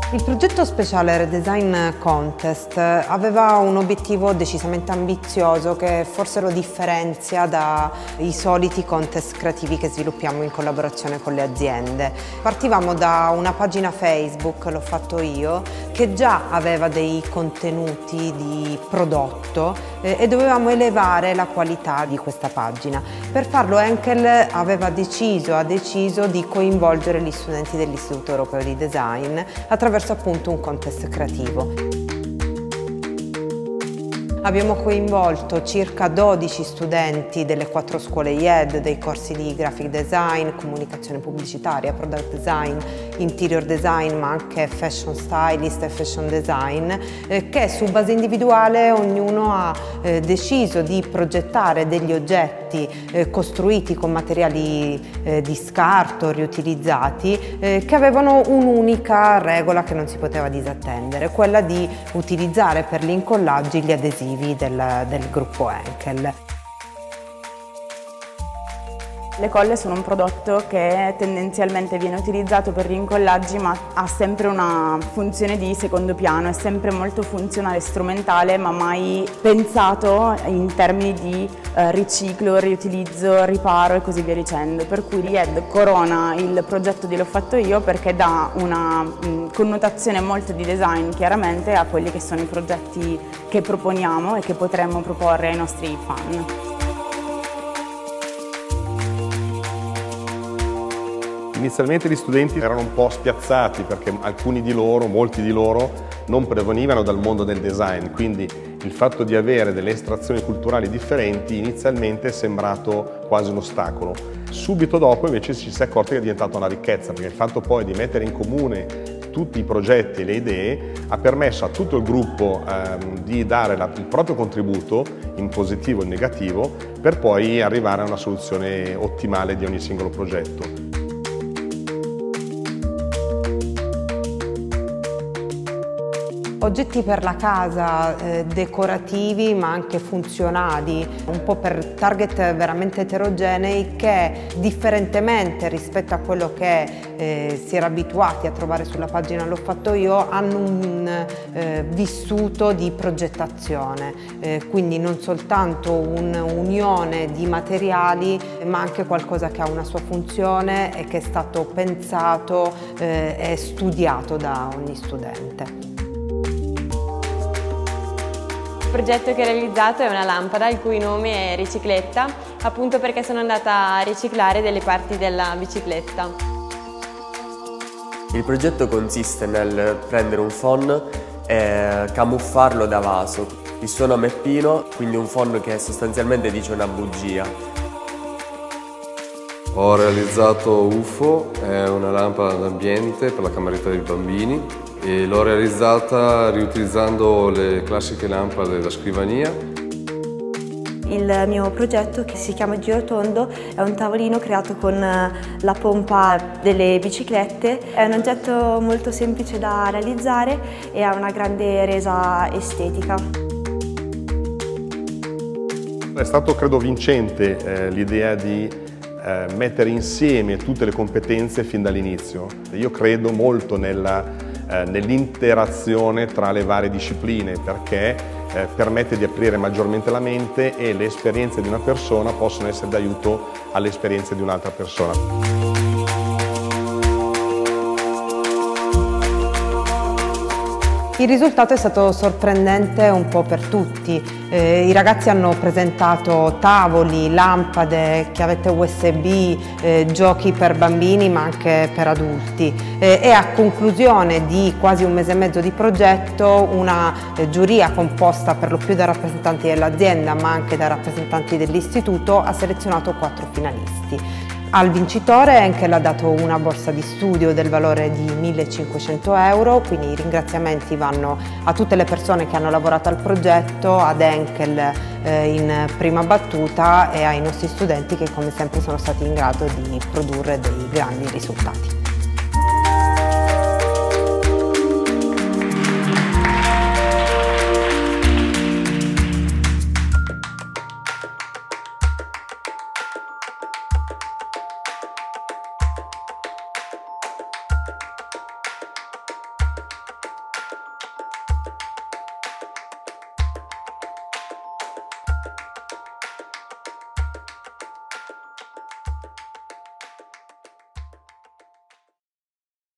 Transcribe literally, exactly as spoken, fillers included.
Il progetto speciale Redesign Contest aveva un obiettivo decisamente ambizioso che forse lo differenzia dai soliti contest creativi che sviluppiamo in collaborazione con le aziende. Partivamo da una pagina Facebook, l'ho fatto io, che già aveva dei contenuti di prodotto eh, e dovevamo elevare la qualità di questa pagina. Per farlo Henkel aveva deciso, ha deciso di coinvolgere gli studenti dell'Istituto Europeo di Design attraverso appunto un contest creativo. Abbiamo coinvolto circa dodici studenti delle quattro scuole I E D, dei corsi di graphic design, comunicazione pubblicitaria, product design, interior design, ma anche fashion stylist e fashion design, eh, che su base individuale ognuno ha eh, deciso di progettare degli oggetti eh, costruiti con materiali eh, di scarto, riutilizzati, eh, che avevano un'unica regola che non si poteva disattendere, quella di utilizzare per gli incollaggi gli adesivi Del, del gruppo Henkel. Le colle sono un prodotto che tendenzialmente viene utilizzato per gli incollaggi, ma ha sempre una funzione di secondo piano, è sempre molto funzionale e strumentale, ma mai pensato in termini di eh, riciclo, riutilizzo, riparo e così via dicendo. Per cui l'I E D corona il progetto di L'ho fatto io perché dà una mh, connotazione molto di design chiaramente a quelli che sono i progetti che proponiamo e che potremmo proporre ai nostri fan. Inizialmente gli studenti erano un po' spiazzati perché alcuni di loro, molti di loro, non provenivano dal mondo del design, quindi il fatto di avere delle estrazioni culturali differenti inizialmente è sembrato quasi un ostacolo. Subito dopo invece ci si è accorti che è diventata una ricchezza, perché il fatto poi di mettere in comune tutti i progetti e le idee ha permesso a tutto il gruppo ehm, di dare la, il proprio contributo in positivo e in negativo per poi arrivare a una soluzione ottimale di ogni singolo progetto. Oggetti per la casa, eh, decorativi ma anche funzionali, un po' per target veramente eterogenei che differentemente rispetto a quello che eh, si era abituati a trovare sulla pagina L'ho fatto io, hanno un eh, vissuto di progettazione, eh, quindi non soltanto un'unione di materiali ma anche qualcosa che ha una sua funzione e che è stato pensato eh, e studiato da ogni studente. Il progetto che ho realizzato è una lampada il cui nome è Ricicletta, appunto perché sono andata a riciclare delle parti della bicicletta. Il progetto consiste nel prendere un phon e camuffarlo da vaso. Il suo nome è Pino, quindi un phon che sostanzialmente dice una bugia. Ho realizzato U F O, è una lampada d'ambiente per la cameretta dei bambini. E l'ho realizzata riutilizzando le classiche lampade da scrivania. Il mio progetto, che si chiama Girotondo, è un tavolino creato con la pompa delle biciclette. È un oggetto molto semplice da realizzare e ha una grande resa estetica. È stato, credo, vincente eh, l'idea di eh, mettere insieme tutte le competenze fin dall'inizio. Io credo molto nella Eh, nell'interazione tra le varie discipline perché eh, permette di aprire maggiormente la mente e le esperienze di una persona possono essere d'aiuto alle esperienze di un'altra persona. Il risultato è stato sorprendente un po' per tutti. Eh, I ragazzi hanno presentato tavoli, lampade, chiavette U S B, eh, giochi per bambini ma anche per adulti eh, e a conclusione di quasi un mese e mezzo di progetto una eh, giuria composta per lo più da rappresentanti dell'azienda ma anche da rappresentanti dell'istituto ha selezionato quattro finalisti. Al vincitore Henkel ha dato una borsa di studio del valore di millecinquecento euro, quindi i ringraziamenti vanno a tutte le persone che hanno lavorato al progetto, ad Henkel eh, in prima battuta e ai nostri studenti che come sempre sono stati in grado di produrre dei grandi risultati.